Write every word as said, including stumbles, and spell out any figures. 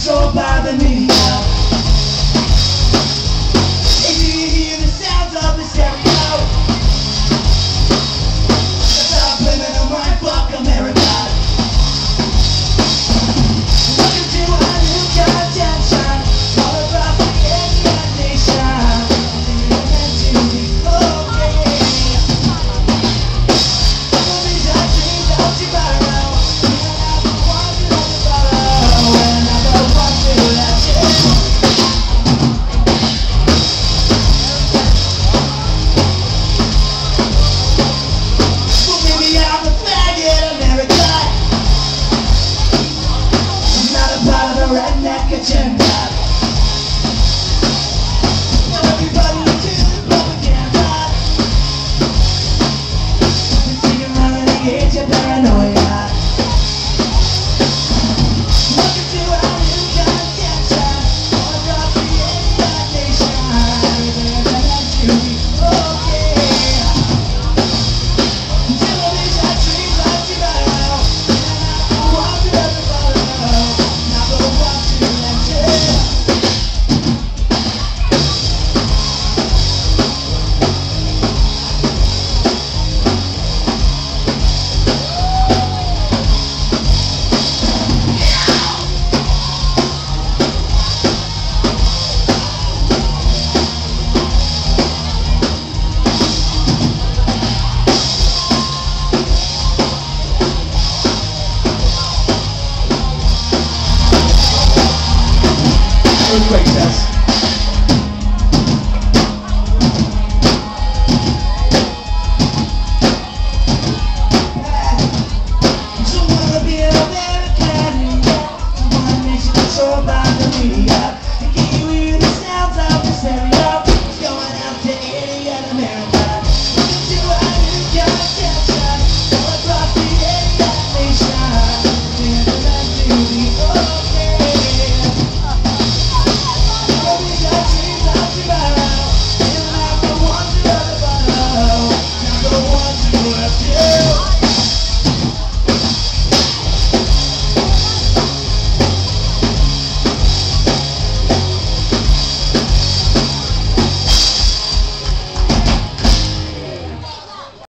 controlled by the media. If you hear the sounds of the stereo, that's how blaming on my fuck America. Welcome to a new contention, all about the Indian nation. Meant to be okay. Some of these are dreams of tomorrow, and I'm the one to let it follow, and I'm the one to let you. Well, maybe I'm a faggot, America. I'm not a part of the redneck agenda. Now everybody look to the propaganda. Been singing around in the age of paranoia. Welcome to our new contention, all across the Indian nation. Everything meant to be okay. Television dreams of tomorrow, and I'm the one to let it follow, not the one to let you. Earthquake test.